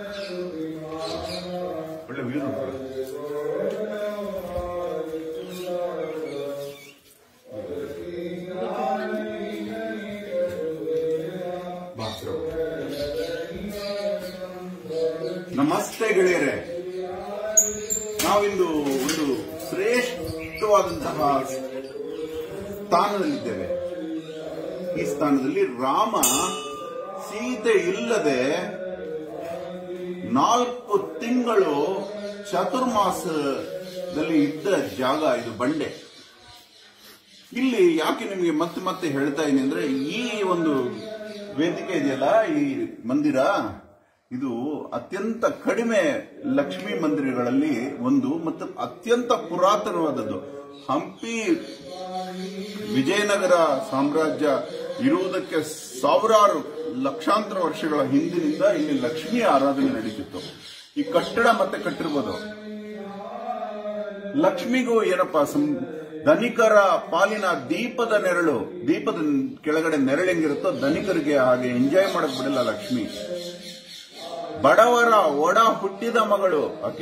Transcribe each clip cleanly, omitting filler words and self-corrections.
ಒಳ್ಳೆ ವ್ಯೂ ನೋಡ್ಕೊಳ್ಳಿ. ನಮಸ್ತೆ ಗೆಳೆಯರೇ, ನಾವಿಂದು ಒಂದು ಶ್ರೇಷ್ಠವಾದಂತಹ ಸ್ಥಾನದಲ್ಲಿದ್ದೇವೆ. ಈ ಸ್ಥಾನದಲ್ಲಿ ರಾಮ ಸೀತೆ ಇಲ್ಲದೆ 4 ತಿಂಗಳು ಚಾತುರ್ಮಾಸದಲ್ಲಿ ಇದ್ದ ಜಾಗ ಇದು, ಬಂಡೆ. ಇಲ್ಲಿ ಯಾಕೆ ನಿಮಗೆ ಮತ್ತೆ ಮತ್ತೆ ಹೇಳ್ತಾ ಇದ್ದೀನಿ ಅಂದ್ರೆ, ಈ ಒಂದು ವೇದಿಕೆ ಇದೆಯಲ್ಲ, ಈ ಮಂದಿರ, ಇದು ಅತ್ಯಂತ ಕಡಿಮೆ ಲಕ್ಷ್ಮೀ ಮಂದಿರಗಳಲ್ಲಿ ಒಂದು ಮತ್ತು ಅತ್ಯಂತ ಪುರಾತನವಾದದ್ದು. ಹಂಪಿ ವಿಜಯನಗರ ಸಾಮ್ರಾಜ್ಯ ಇರುವುದಕ್ಕೆ ಸಾವಿರಾರು ಲಕ್ಷಾಂತರ ವರ್ಷಗಳ ಹಿಂದಿನಿಂದ ಇಲ್ಲಿ ಲಕ್ಷ್ಮೀ ಆರಾಧನೆ ನಡೀತಿತ್ತು. ಈ ಕಟ್ಟಡ ಮತ್ತೆ ಕಟ್ಟಿರ್ಬೋದು. ಲಕ್ಷ್ಮಿಗೂ ಏನಪ್ಪಾ, ಧನಿಕರ ಪಾಲಿನ ದೀಪದ ನೆರಳು, ದೀಪದ ಕೆಳಗಡೆ ನೆರಳು ಹೆಂಗಿರುತ್ತೋ ಧನಿಕರಿಗೆ ಹಾಗೆ ಎಂಜಾಯ್ ಮಾಡಕ್ ಬಿಡಲ್ಲ ಲಕ್ಷ್ಮಿ. ಬಡವರ ಒಡ ಹುಟ್ಟಿದ ಮಗಳು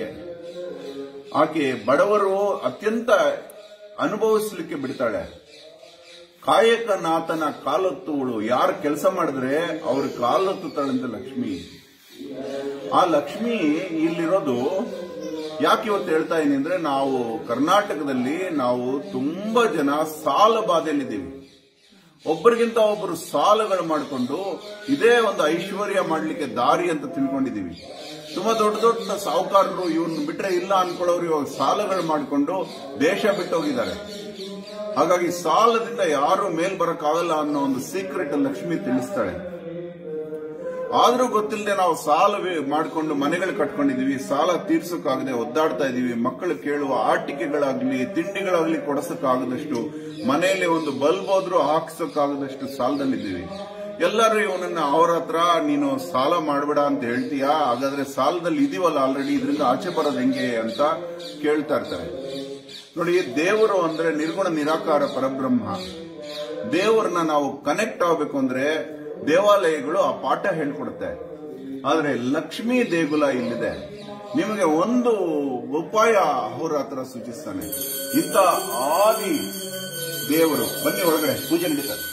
ಆಕೆ ಬಡವರು ಅತ್ಯಂತ ಅನುಭವಿಸಲಿಕ್ಕೆ ಬಿಡ್ತಾಳೆ. ಕಾಯಕನಾಥನ ಕಾಲೊತ್ತುವಳು, ಯಾರು ಕೆಲಸ ಮಾಡಿದ್ರೆ ಅವ್ರ ಕಾಲೊತ್ತುತ್ತಾಳಂತ ಲಕ್ಷ್ಮಿ. ಆ ಲಕ್ಷ್ಮಿ ಇಲ್ಲಿರೋದು ಯಾಕೆ ಇವತ್ತು ಹೇಳ್ತಾ ಇದೀನಿ ಅಂದ್ರೆ, ನಾವು ಕರ್ನಾಟಕದಲ್ಲಿ ನಾವು ತುಂಬಾ ಜನ ಸಾಲ ಬಾಧೆಯಲ್ಲಿದ್ದೀವಿ. ಒಬ್ಬರಿಗಿಂತ ಒಬ್ಬರು ಸಾಲಗಳು ಮಾಡಿಕೊಂಡು ಇದೇ ಒಂದು ಐಶ್ವರ್ಯ ಮಾಡಲಿಕ್ಕೆ ದಾರಿ ಅಂತ ತಿಳ್ಕೊಂಡಿದ್ದೀವಿ. ತುಂಬಾ ದೊಡ್ಡ ದೊಡ್ಡ ಸಾಹುಕಾರರು ಇವನ್ನ ಬಿಟ್ರೆ ಇಲ್ಲ ಅನ್ಕೊಳ್ಳೋರು ಇವಾಗ ಸಾಲಗಳು ಮಾಡಿಕೊಂಡು ದೇಶ ಬಿಟ್ಟು ಹೋಗಿದ್ದಾರೆ. ಹಾಗಾಗಿ ಸಾಲದಿಂದ ಯಾರು ಮೇಲ್ ಬರಕ್ಕಾಗಲ್ಲ ಅನ್ನೋ ಒಂದು ಸೀಕ್ರೆಟ್ ಲಕ್ಷ್ಮಿ ತಿಳಿಸ್ತಾಳೆ. ಆದ್ರೂ ಗೊತ್ತಿಲ್ಲದೆ ನಾವು ಸಾಲ ಮಾಡಿಕೊಂಡು ಮನೆಗಳು ಕಟ್ಕೊಂಡಿದೀವಿ, ಸಾಲ ತೀರ್ಸೋಕ್ಕಾಗದೆ ಒದ್ದಾಡ್ತಾ ಇದೀವಿ. ಮಕ್ಕಳು ಕೇಳುವ ಆಟಿಕೆಗಳಾಗ್ಲಿ ತಿಂಡಿಗಳಾಗ್ಲಿ ಕೊಡಿಸೋಕ್ಕಾಗದಷ್ಟು, ಮನೆಯಲ್ಲಿ ಒಂದು ಬಲ್ಬ್ ಹೋದ್ರೂ ಹಾಕ್ಸೋಕ್ಕಾಗದಷ್ಟು ಸಾಲದಲ್ಲಿದ್ದೀವಿ. ಎಲ್ಲರೂ ಇವನನ್ನ ಅವ್ರ ಹತ್ರ ನೀನು ಸಾಲ ಮಾಡಬೇಡ ಅಂತ ಹೇಳ್ತೀಯಾ, ಹಾಗಾದ್ರೆ ಸಾಲದಲ್ಲಿ ಇದೀವಲ್ಲ ಆಲ್ರೆಡಿ, ಇದರಿಂದ ಆಚೆ ಬರೋದು ಹೆಂಗೆ ಅಂತ ಕೇಳ್ತಾ ಇರ್ತಾರೆ. ನೋಡಿ, ದೇವರು ಅಂದ್ರೆ ನಿರ್ಗುಣ ನಿರಾಕಾರ ಪರಬ್ರಹ್ಮ. ದೇವರನ್ನ ನಾವು ಕನೆಕ್ಟ್ ಆಗಬೇಕು ಅಂದ್ರೆ ದೇವಾಲಯಗಳು ಆ ಪಾಠ ಹೇಳ್ಕೊಡುತ್ತೆ. ಆದ್ರೆ ಲಕ್ಷ್ಮೀ ದೇಗುಲ ಇಲ್ಲಿದೆ. ನಿಮಗೆ ಒಂದು ಉಪಾಯ ಅಹೋರಾತ್ರ ಸೂಚಿಸ್ತಾನೆ. ಇಂಥ ಆದಿ ದೇವರು, ಬನ್ನಿ ಒಳಗಡೆ ಪೂಜೆ ನಡೀತಾರೆ.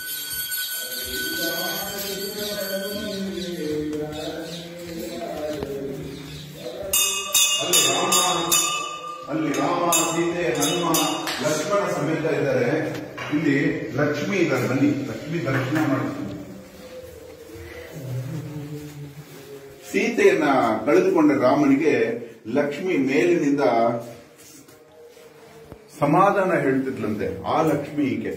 ಅಲ್ಲಿ ರಾಮ, ಸೀತೆ, ಹನುಮ, ಲಕ್ಷ್ಮಣ ಸಮೇತ ಇದ್ದಾರೆ. ಇಲ್ಲಿ ಲಕ್ಷ್ಮಿ ಇದ್ದಾರೆ. ಬನ್ನಿ, ಲಕ್ಷ್ಮಿ ದರ್ಶನ ಮಾಡ್ತೀನಿ. ಸೀತೆಯನ್ನ ಕಳೆದುಕೊಂಡ ರಾಮನಿಗೆ ಲಕ್ಷ್ಮಿ ಮೇಲಿನಿಂದ ಸಮಾಧಾನ ಹೇಳ್ತಿದ್ಲಂತೆ. ಆ ಲಕ್ಷ್ಮಿ ಈಕೆ.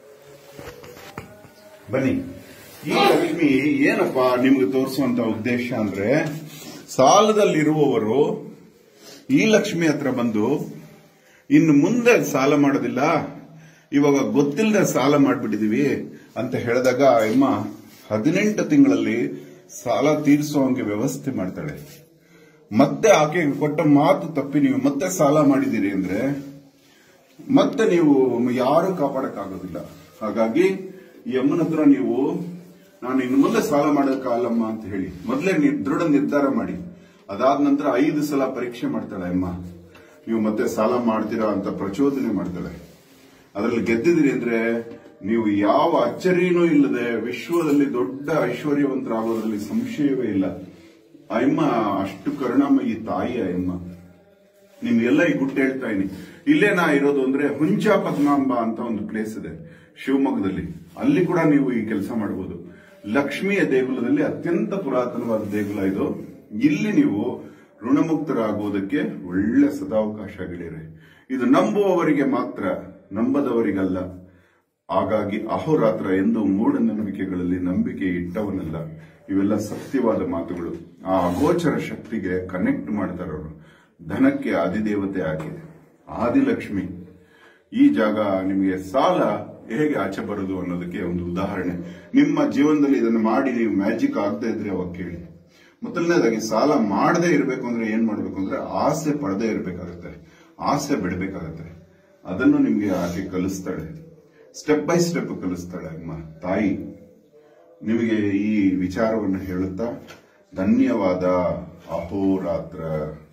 ಬನ್ನಿ, ಈ ಲಕ್ಷ್ಮಿ ಏನಪ್ಪಾ ನಿಮ್ಗೆ ತೋರಿಸುವಂತ ಉದ್ದೇಶ ಅಂದ್ರೆ, ಸಾಲದಲ್ಲಿರುವವರು ಈ ಲಕ್ಷ್ಮಿ ಹತ್ರ ಬಂದು ಇನ್ನು ಮುಂದೆ ಸಾಲ ಮಾಡೋದಿಲ್ಲ, ಇವಾಗ ಗೊತ್ತಿಲ್ಲದೆ ಸಾಲ ಮಾಡ್ಬಿಟ್ಟಿದೀವಿ ಅಂತ ಹೇಳಿದಾಗ ಅಮ್ಮ 18 ತಿಂಗಳಲ್ಲಿ ಸಾಲ ತೀರಿಸುವಂಗೆ ವ್ಯವಸ್ಥೆ ಮಾಡ್ತಾಳೆ. ಮತ್ತೆ ಆಕೆ ಕೊಟ್ಟ ಮಾತು ತಪ್ಪಿ ನೀವು ಮತ್ತೆ ಸಾಲ ಮಾಡಿದ್ದೀರಿ ಅಂದ್ರೆ ಮತ್ತೆ ನೀವು ಯಾರು ಕಾಪಾಡಕ್ಕಾಗೋದಿಲ್ಲ. ಹಾಗಾಗಿ ಈ ಅಮ್ಮನ ಹತ್ರ ನೀವು, ನಾನು ಇನ್ನು ಮುಂದೆ ಸಾಲ ಮಾಡೋಕ್ಕಾಗಲ್ಲಮ್ಮ ಅಂತ ಹೇಳಿ ಮೊದಲೇ ದೃಢ ನಿರ್ಧಾರ ಮಾಡಿ. ಅದಾದ ನಂತರ 5 ಸಲ ಪರೀಕ್ಷೆ ಮಾಡ್ತಾಳೆ ಅಮ್ಮ. ನೀವು ಮತ್ತೆ ಸಾಲ ಮಾಡ್ತೀರಾ ಅಂತ ಪ್ರಚೋದನೆ ಮಾಡ್ತಾಳೆ. ಅದರಲ್ಲಿ ಗೆದ್ದಿದ್ರಿ ಅಂದ್ರೆ ನೀವು ಯಾವ ಅಚ್ಚರಿನೂ ಇಲ್ಲದೆ ವಿಶ್ವದಲ್ಲಿ ದೊಡ್ಡ ಐಶ್ವರ್ಯವಂತರಾಗೋದ್ರಲ್ಲಿ ಸಂಶಯವೇ ಇಲ್ಲ. ಅಮ್ಮ ಅಷ್ಟು ಕರುಣಾಮಯಿ ತಾಯಿ ಅಮ್ಮ. ನಿಮ್ಗೆಲ್ಲ ಈ ಗುಟ್ಟು ಹೇಳ್ತಾ ಇದೀನಿ. ಇಲ್ಲೇ ನಾ ಇರೋದು ಅಂದ್ರೆ ಹುಂಚ ಪದ್ಮಾಂಬ ಅಂತ ಒಂದು ಪ್ಲೇಸ್ ಇದೆ ಶಿವಮೊಗ್ಗದಲ್ಲಿ. ಅಲ್ಲಿ ಕೂಡ ನೀವು ಈ ಕೆಲಸ ಮಾಡಬಹುದು. ಲಕ್ಷ್ಮಿಯ ದೇಗುಲದಲ್ಲಿ ಅತ್ಯಂತ ಪುರಾತನವಾದ ದೇಗುಲ ಇದು. ಇಲ್ಲಿ ನೀವು ಋಣಮುಕ್ತರಾಗುವುದಕ್ಕೆ ಒಳ್ಳೆ ಸದಾವಕಾಶಗಳಿವೆ. ಇದು ನಂಬುವವರಿಗೆ ಮಾತ್ರ, ನಂಬದವರಿಗಲ್ಲ. ಹಾಗಾಗಿ ಅಹೋರಾತ್ರ ಎಂದು ಮೂಢನಂಬಿಕೆಗಳಲ್ಲಿ ನಂಬಿಕೆ ಇಟ್ಟವನಲ್ಲ. ಇವೆಲ್ಲ ಸತ್ಯವಾದ ಮಾತುಗಳು. ಆ ಅಗೋಚರ ಶಕ್ತಿಗೆ ಕನೆಕ್ಟ್ ಮಾಡ್ತಾರವರು. ಧನಕ್ಕೆ ಅಧಿದೇವತೆ ಆಗಿದೆ ಆದಿಲಕ್ಷ್ಮಿ. ಈ ಜಾಗ ನಿಮಗೆ ಸಾಲ ಹೇಗೆ ಆಚೆ ಬರೋದು ಅನ್ನೋದಕ್ಕೆ ಒಂದು ಉದಾಹರಣೆ. ನಿಮ್ಮ ಜೀವನದಲ್ಲಿ ಇದನ್ನು ಮಾಡಿ ನೀವು ಮ್ಯಾಜಿಕ್ ಆಗದೆ ಇದ್ರೆ ಅವಾಗ ಕೇಳಿ. ಮೊದಲನೇದಾಗಿ ಸಾಲ ಮಾಡದೇ ಇರಬೇಕು ಅಂದ್ರೆ ಏನ್ ಮಾಡ್ಬೇಕು ಅಂದ್ರೆ ಆಸೆ ಪಡದೇ ಇರಬೇಕಾಗತ್ತೆ, ಆಸೆ ಬಿಡಬೇಕಾಗತ್ತೆ. ಅದನ್ನು ನಿಮ್ಗೆ ಆಕೆ ಕಲಿಸ್ತಾಳೆ, ಸ್ಟೆಪ್ ಬೈ ಸ್ಟೆಪ್ ಕಲಿಸ್ತಾಳೆ ಅಮ್ಮ ತಾಯಿ. ನಿಮಗೆ ಈ ವಿಚಾರವನ್ನು ಹೇಳುತ್ತಾ ಧನ್ಯವಾದ. ಅಹೋರಾತ್ರ.